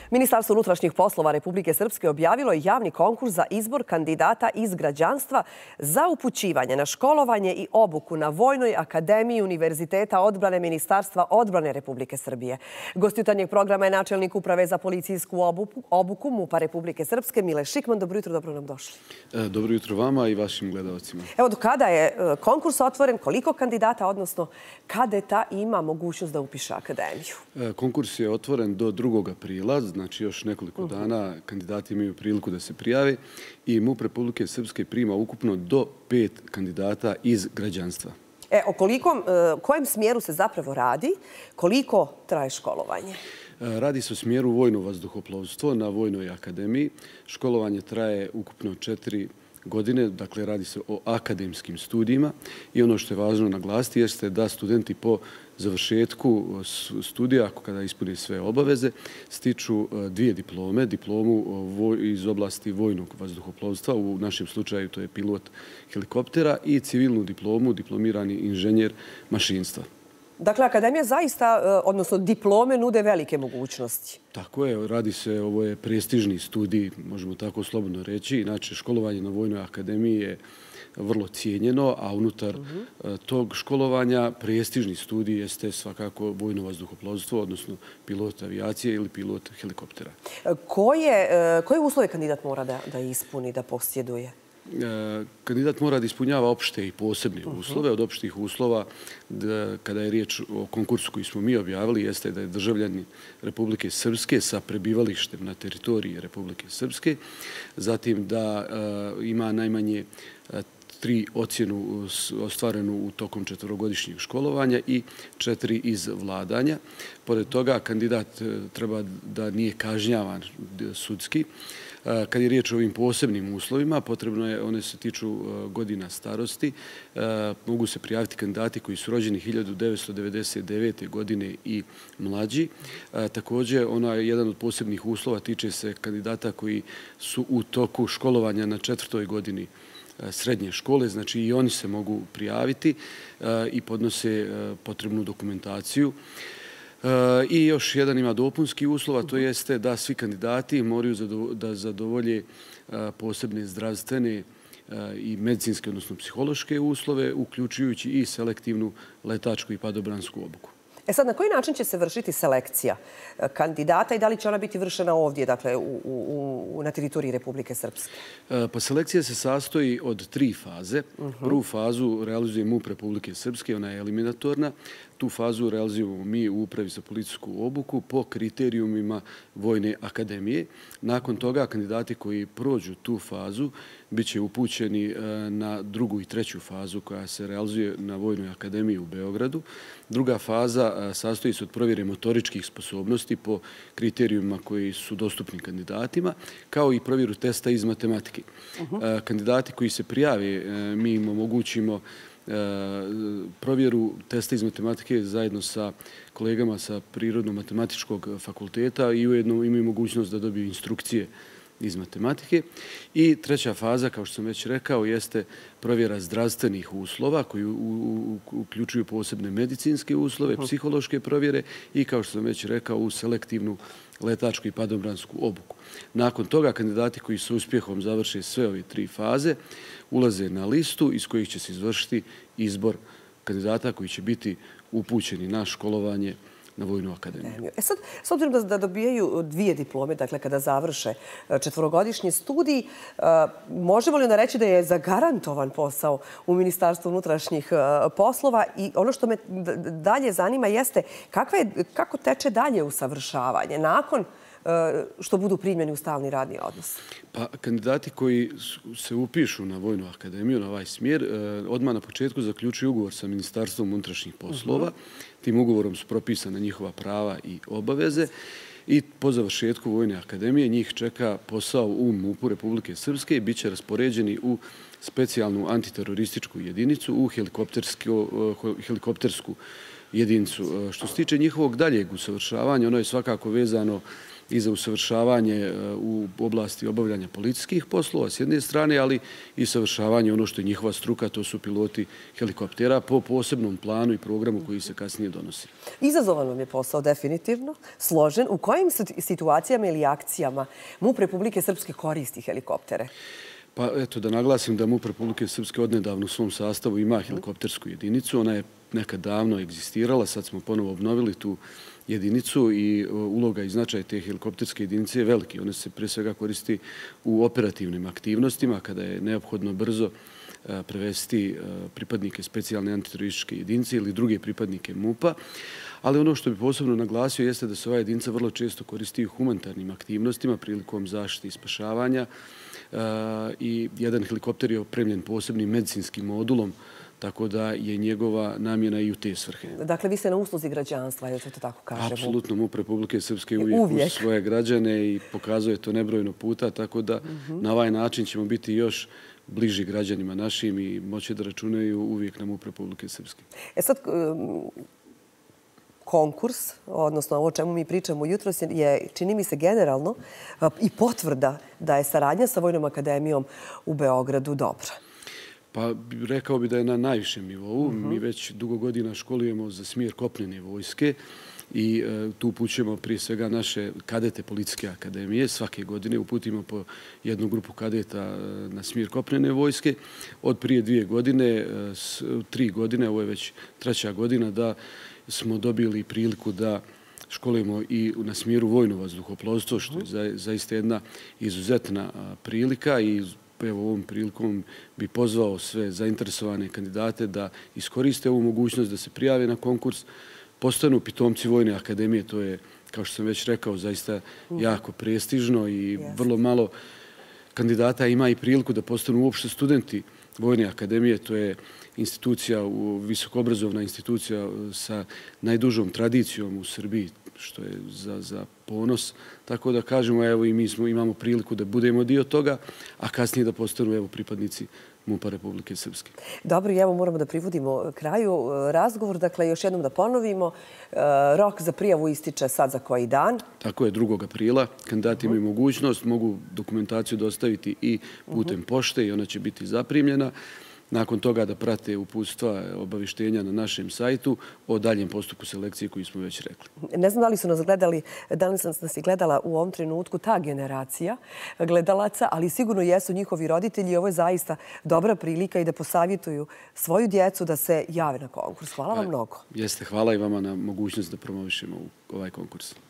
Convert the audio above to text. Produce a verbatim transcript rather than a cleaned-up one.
Ministarstvo unutrašnjih poslova Republike Srpske objavilo je javni konkurs za izbor kandidata iz građanstva za upućivanje na školovanje i obuku na Vojnoj akademiji Univerziteta odbrane Ministarstva odbrane Republike Srbije. Gost jutarnjeg programa je načelnik Uprave za policijsku obuku MUP-a Republike Srpske, Mile Šikman. Dobro jutro, dobro nam došli. Dobro jutro vama i vašim gledalcima. Evo, do kada je konkurs otvoren, koliko kandidata, odnosno kadeta ima mogućnost da upiše akademiju? Konkurs je otvoren do drugog aprila, znači još nekoliko dana kandidati imaju priliku da se prijave i MUP Republike Srpske prima ukupno do pet kandidata iz građanstva. E, o kolikom, kojem smjeru se zapravo radi, koliko traje školovanje? Radi se o smjeru vojno vazduhoplovstvo na Vojnoj akademiji. Školovanje traje ukupno četiri godine, dakle radi se o akademskim studijima i ono što je važno naglasiti jeste da studenti po završetku studija, kada ispune sve obaveze, stiču dvije diplome. Diplomu iz oblasti vojnog vazduhoplovstva, u našem slučaju to je pilot helikoptera, i civilnu diplomu, diplomirani inženjer mašinstva. Dakle, akademija zaista, odnosno diplome, nude velike mogućnosti. Tako je, radi se, ovo je prestižni studij, možemo tako slobodno reći. Inače, školovanje na Vojnoj akademiji je vrlo cijenjeno, a unutar tog školovanja prestižni studij jeste svakako vojno vazduhoplovstvo, odnosno pilot avijacije ili pilot helikoptera. Koje uslove kandidat mora da ispuni, da posjeduje? Kandidat mora da ispunjava opšte i posebne uslove. Od opštih uslova, kada je riječ o konkursu koji smo mi objavili, jeste da je državljanin Republike Srpske sa prebivalištem na teritoriji Republike Srpske, zatim da ima najmanje tri ocjenu ostvarenu u tokom četvorogodišnjeg školovanja i četiri iz vladanja. Pored toga, kandidat treba da nije kažnjavan sudski. Kad je riječ o ovim posebnim uslovima, potrebno je, one se tiču godina starosti, mogu se prijaviti kandidati koji su rođeni hiljadu devetsto devedeset devete. godine i mlađi. Također, jedan od posebnih uslova tiče se kandidata koji su u toku školovanja na četvrtoj godini srednje škole, znači i oni se mogu prijaviti i podnose potrebnu dokumentaciju. I još jedan ima dopunski uslov, a to jeste da svi kandidati moraju da zadovolje posebne zdravstvene i medicinske, odnosno psihološke uslove, uključujući i selektivnu letačku i padobransku obuku. E sad, na koji način će se vršiti selekcija kandidata i da li će ona biti vršena ovdje, dakle, na teritoriji Republike Srpske? Pa selekcija se sastoji od tri faze. Prvu fazu realizuje MUP Republike Srpske, ona je eliminatorna. Tu fazu realizujemo mi u Upravi za policijsku obuku po kriterijumima Vojne akademije. Nakon toga, kandidati koji prođu tu fazu bit će upućeni na drugu i treću fazu koja se realizuje na Vojnoj akademiji u Beogradu. Druga faza sastoji se od provjere motoričkih sposobnosti po kriterijumima koji su dostupni kandidatima, kao i provjeru testa iz matematike. Kandidati koji se prijave, mi im omogućimo provjeru testa iz matematike zajedno sa kolegama sa Prirodno-matematičkog fakulteta i ujedno imaju mogućnost da dobiju instrukcije iz matematike. I treća faza, kao što sam već rekao, jeste provjera zdravstvenih uslova koji uključuju posebne medicinske uslove, psihološke provjere i, kao što sam već rekao, u selektivnu letačku i padobransku obuku. Nakon toga, kandidati koji sa uspjehom završe sve ove tri faze ulaze na listu iz kojih će se izvršiti izbor kandidata koji će biti upućeni na školovanje na Vojnu akademiju. E sad, s obzirom da dobijaju dvije diplome, dakle kada završe četvorogodišnji studij, možemo li onda reći da je zagarantovan posao u Ministarstvu unutrašnjih poslova? I ono što me dalje zanima jeste kako teče dalje usavršavanje nakon što budu primljeni u stalni radni odnos? Pa, kandidati koji se upišu na Vojnu akademiju, na ovaj smjer, odmah na početku zaključuju ugovor sa Ministarstvom unutrašnjih poslova. Tim ugovorom su propisana njihova prava i obaveze i po završetku Vojne akademije njih čeka posao u MUP-u Republike Srpske i bit će raspoređeni u specijalnu antiterorističku jedinicu, u helikoptersku jedinicu. Što se tiče njihovog daljeg usavršavanja, ono je svakako vezano i za usavršavanje u oblasti obavljanja policijskih poslova s jedne strane, ali i savršavanje ono što je njihova struka, to su piloti helikoptera po posebnom planu i programu koji se kasnije donosi. Izazovan vam je posao, definitivno, složen. U kojim situacijama ili akcijama MUP Republike Srpske koristi helikoptere? Pa eto, da naglasim da MUP Republike Srpske odnedavno u svom sastavu ima helikoptersku jedinicu. Ona je nekad davno egzistirala, sad smo ponovo obnovili tu jedinicu i uloga i značaj te helikopterske jedinice je veliki. Ona se pre svega koristi u operativnim aktivnostima kada je neophodno brzo prevesti pripadnike specijalne antiterorističke jedinice ili druge pripadnike MUP-a. Ali ono što bi posebno naglasio jeste da se ova jedinica vrlo često koristi u humanitarnim aktivnostima prilikom zaštite i spašavanja i jedan helikopter je opremljen posebnim medicinskim modulom, tako da je njegova namjena i u te svrhe. Dakle, vi ste na usluzi građanstva, je to tako kažemo? Apsolutno, MUP Republike Srpske uvijek uz svoje građane i pokazuje to nebrojno puta, tako da na ovaj način ćemo biti još bliži građanima našim i moći da računaju uvijek na MUP Republike Srpske. E sad, konkurs, odnosno ovo o čemu mi pričamo jutros, je, čini mi se, generalno i potvrda da je saradnja sa Vojnom akademijom u Beogradu dobra. Pa rekao bi da je na najvišem nivou. Mi već dugo godina školujemo za smjer kopnene vojske i tu upućujemo prije svega naše kadete Policijske akademije. Svake godine uputimo po jednu grupu kadeta na smjer kopnene vojske. Od prije dvije godine, tri godine, ovo je već treća godina, da smo dobili priliku da školujemo i na smjeru vojno vazduhoplovstvo, što je zaista jedna izuzetna prilika i evo ovom prilikom bi pozvao sve zainteresovane kandidate da iskoriste ovu mogućnost da se prijave na konkurs, postanu pitomci Vojne akademije. To je, kao što sam već rekao, zaista jako prestižno i vrlo malo kandidata ima i priliku da postanu uopšte studenti Vojne akademije. To je institucija, visokoobrazovna institucija sa najdužom tradicijom u Srbiji, što je za ponos. Tako da kažemo, evo i mi imamo priliku da budemo dio toga, a kasnije da postanu pripadnici MUP-a Republike Srpske. Dobro, i evo moramo da privodimo kraju razgovor. Dakle, još jednom da ponovimo, rok za prijavu ističe sad za koji dan? Tako je, drugog aprila. Kandidati imaju mogućnost, mogu dokumentaciju dostaviti i putem pošte i ona će biti zaprimljena. Nakon toga da prate uputstva obavištenja na našem sajtu o daljem postupku selekcije koji smo već rekli. Ne znam da li su nas gledali, da li sam nas i gledala u ovom trenutku ta generacija gledalaca, ali sigurno jesu njihovi roditelji i ovo je zaista dobra prilika i da posavjetuju svoju djecu da se jave na konkurs. Hvala vam mnogo. Jeste, hvala i vama na mogućnost da promovišemo ovaj konkurs.